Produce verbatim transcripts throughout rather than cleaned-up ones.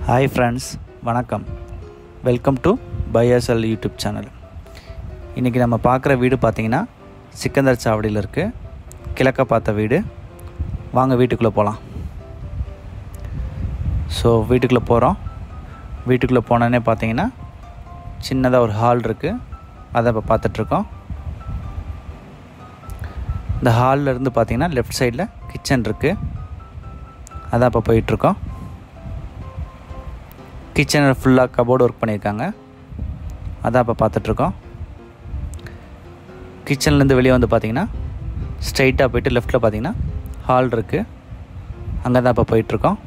Hi friends, வணக்கம். Welcome to பையர்சல் YouTube channel. இன்றைக்கி நம்ம பார்க்குற வீடு பார்த்திங்கன்னா சிக்கந்தர் சாவடியில் இருக்குது. கிழக்க பார்த்த வீடு. வாங்க வீட்டுக்குள்ளே போகலாம். ஸோ வீட்டுக்குள்ளே போகிறோம். வீட்டுக்குள்ளே போனோன்னே பார்த்தீங்கன்னா சின்னதாக ஒரு ஹால் இருக்குது. அதை இப்போ பார்த்துட்ருக்கோம். இந்த ஹாலில் இருந்து பார்த்திங்கன்னா லெஃப்ட் சைடில் கிச்சன் இருக்குது. அதான் இப்போ போயிட்டுருக்கோம். கிச்சனில் ஃபுல்லாக கபோர்டு ஒர்க் பண்ணியிருக்காங்க. அதான் இப்போ பார்த்துட்ருக்கோம். கிச்சன்லேருந்து வெளியே வந்து பார்த்திங்கன்னா ஸ்ட்ரைட்டாக போய்ட்டு லெஃப்ட்டில் பார்த்திங்கன்னா ஹால் இருக்குது. அங்கே தான் இப்போ போயிட்டுருக்கோம்.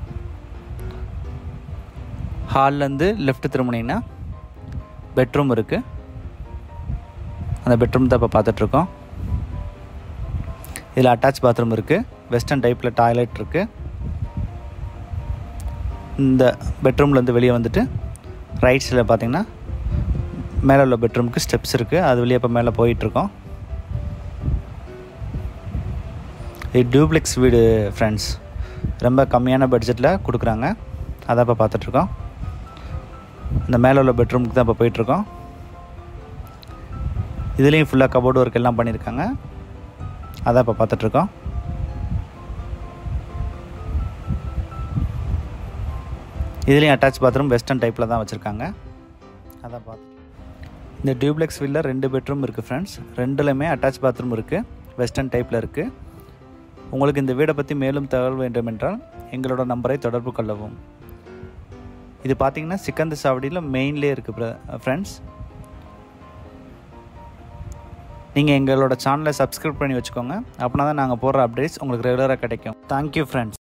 ஹால்லேருந்து லெஃப்ட்டு திரும்பினீங்கன்னா பெட்ரூம் இருக்குது. அந்த பெட்ரூம் தான் இப்போ பார்த்துட்ருக்கோம். இதில் அட்டாச் பாத்ரூம் இருக்குது. வெஸ்டர்ன் டைப்பில் டாய்லெட் இருக்குது. இந்த பெட்ரூம்லேருந்து வெளியே வந்துட்டு ரைட் சைடில் பார்த்திங்கன்னா மேலே உள்ள பெட்ரூமுக்கு ஸ்டெப்ஸ் இருக்குது. அது வெளியே இப்போ மேலே போயிட்டுருக்கோம். இது டூப்ளெக்ஸ் வீடு ஃப்ரெண்ட்ஸ். ரொம்ப கம்மியான பட்ஜெட்டில் கொடுக்குறாங்க. அதான் இப்போ பார்த்துட்ருக்கோம். இந்த மேலே உள்ள பெட்ரூமுக்கு தான் இப்போ போயிட்டுருக்கோம். இதுலேயும் ஃபுல்லாக கபோர்டு ஒர்க் எல்லாம் பண்ணியிருக்காங்க. அதான் இப்போ பார்த்துட்ருக்கோம். இதுலேயும் அட்டாச் பாத்ரூம் வெஸ்டர்ன் டைப்பில் தான் வச்சுருக்காங்க. அதான் பார்த்து இந்த டியூப்ளெக்ஸ் வீட்டில் ரெண்டு பெட்ரூம் இருக்குது ஃப்ரெண்ட்ஸ். ரெண்டுலையுமே அட்டாச் பாத்ரூம் இருக்குது. வெஸ்டர்ன் டைப்பில் இருக்குது. உங்களுக்கு இந்த வீடை பற்றி மேலும் தகவல் வேண்டும் என்றால் எங்களோட நம்பரை தொடர்பு கொள்ளவும். இது பார்த்திங்கன்னா சிக்கந்தர் சாவடியில் மெயின்லேயே இருக்குது ஃப்ரெண்ட்ஸ். நீங்கள் எங்களோட சேனலை சப்ஸ்கிரைப் பண்ணி வச்சுக்கோங்க. அப்படின்னா தான் நாங்கள் போடுற அப்டேட்ஸ் உங்களுக்கு ரெகுலராக கிடைக்கும். Thank you friends.